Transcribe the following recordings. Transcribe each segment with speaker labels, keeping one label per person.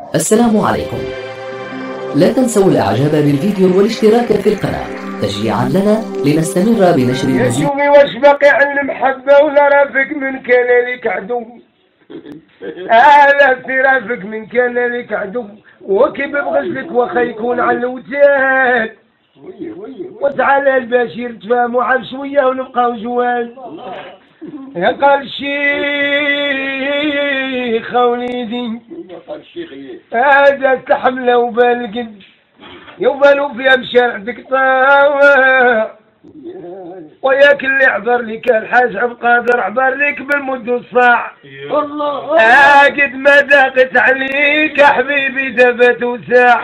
Speaker 1: السلام عليكم. لا تنسوا الاعجاب بالفيديو والاشتراك في القناة تشجيعا لنا لنستمر بنشر
Speaker 2: يا
Speaker 1: المزيد.
Speaker 2: شوفي واش باقي على المحبة ولا رافق من كان لك عدو؟ لا في رافق من كان لك عدو وكيف بغسلك واخا يكون على الوتاد. وتعالى البشير تفاهموا على شوية ونبقاو جوال. يا قال الشيخ وليدي هذا تحمله وبالقد يوبالو فيها مشارع دكتور وياك اللي عبر لك الحاج عبد القادر عبر لك بالمد الصاع. الله قد ما ضاقت عليك حبيبي دبت وساع.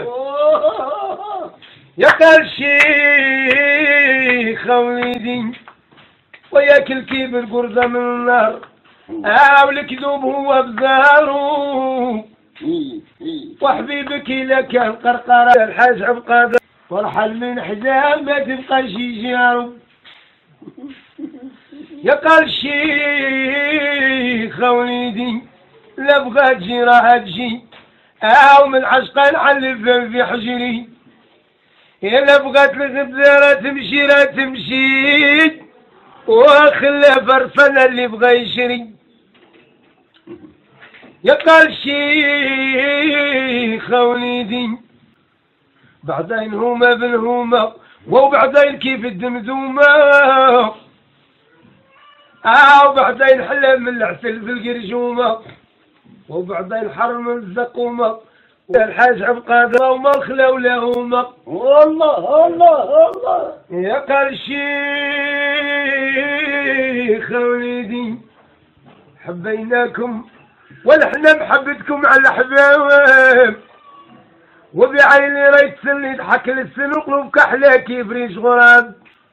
Speaker 2: يا قال الشيخ وليدي وياك الكبر قرصة من النار والكذوب هو بزارو وحبيبك إلا كان قرقرة الحاج عبد القادر وارحل من حزام ما تبقاش يجارو. يا قال الشيخ وليدي لا بغات تجي راها تجي من عشقا نعلف في حجري إلا بغات الغدارة تمشي لا تمشي وخلى فرفنا اللي بغا يشري. يا قال الشيخ وليدي بعدين هما بالهما وبعدين كيف الدمدومة وبعدين حلا من العسل في القرجومة وبعدين حرم الزقومة والحاج عبد القادر وما خلاو لهما. والله الله الله. يا قال الشيخ وليدي حبيناكم ونحنا محبتكم على الأحباب وبعيني ريت سن يضحك للسن وقلوب كحلة كيف ريش غراب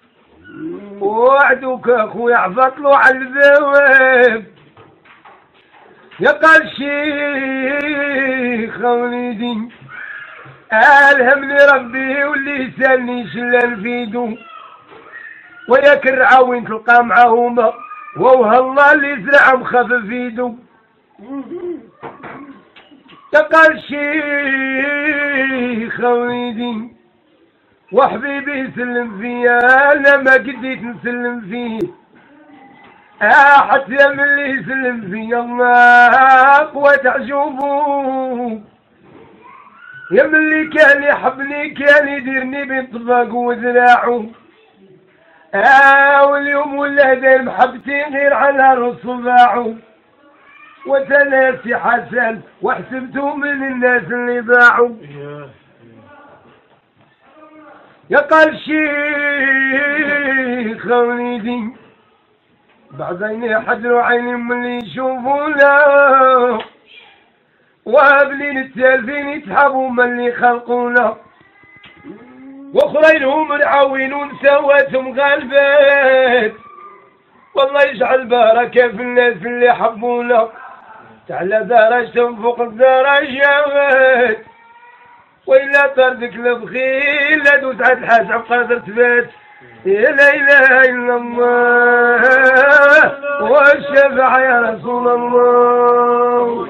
Speaker 2: وعدوك اخويا عفطلو على البواب. يا قال الشيخ وليدي ألهمني ربي واللي يسالني شلان فيدو وياك الرعاوين تلقى معاهما ووه الله اللي زرع مخفف يدو. يا قال الشيخ وليدي وحبيبي يسلم فيا انا ما قديت نسلم فيه حتى من اللي يسلم فيا الله قوة عجوبه. يا من اللي كان يحبني كان يديرني بطباق وذراعه واليوم ولا داير محبتي غير على رص صباعه وتناسي حسن وحسبته من الناس اللي ضاعوا. يا قال الشيخ وليدي بعدين يحضروا عيني من اللي يشوفونا وقبلين التالفين يتحبوا من اللي خلقونا واخرينهم رعاوين سواتهم غالبات والله يجعل بركة في الناس اللي حبونا تعلى درجتهم فوق الدرجات وإلا طردك لبخيل لا دوس على الحاج عبد القادر تبات. يا لا إله إلا الله والشفاعة يا رسول الله.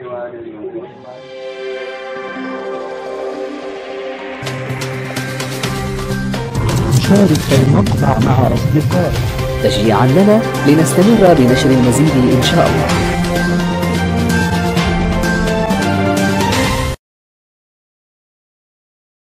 Speaker 3: شارك المقطع مع أصدقائك
Speaker 1: تشجيعا لنا لنستمر بنشر المزيد إن شاء الله.